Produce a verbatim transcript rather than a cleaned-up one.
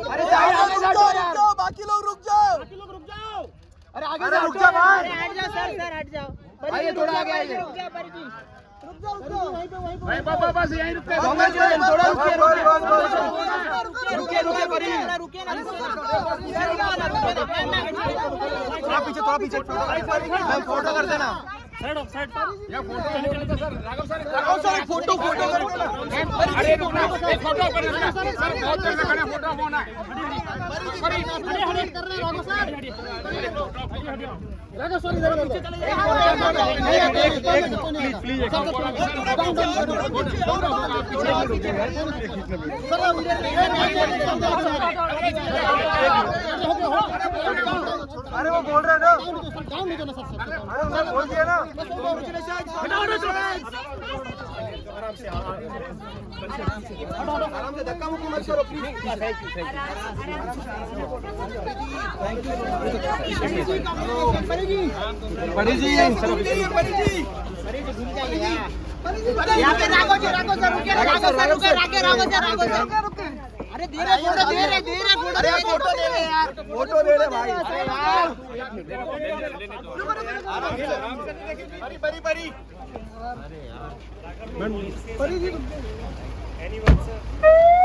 अरे जाओ, बाकी लोग रुक जाओ, बाकी लोग रुक जाओ। अरे आगे से रुक जाओ भाई, हट जाओ सर, सर हट जाओ, आइए थोड़ा आगे आइए, रुक जाओ परिजी, रुक जाओ, रुक जाओ, वहीं पे वहीं पे भाई बाबा बस यहीं रुकते हैं, थोड़ा रुकिए, थोड़ा रुकिए, रुकिए रुकिए परिजी, रुकिए ना, थोड़ा पीछे, थोड़ा पीछे, फोटो कर देना। साइड ऑफ साइड या फोटो नहीं चलेगा sir. Raghav sir Raghav sir एक फोटो फोटो करो ना। अरे रुकना, एक फोटो कर लेना सर, बहुत देर से खड़े फोटो होना है। हटे हटे कर रहे हैं राघव सर, राघव सर इधर नीचे चले जाइए, प्लीज प्लीज एक फोटो अरे वो बोल रहे ना, काम नहीं करना सर, अरे सर बोल दिया ना। आराम से आराम से धक्का मुक्की मत करो प्लीज। बड़ी जी, यहाँ पे राघव जी, राघव सर रुके, राघव सर रुके, राघव राघव सर, राघव सर, अरे दे रहे फोटो, दे रहे दे रहे फोटो, अरे फोटो दे रहे यार, फोटो दे रहे भाई। बड़ी बड़ी बड़ी बड़ी जी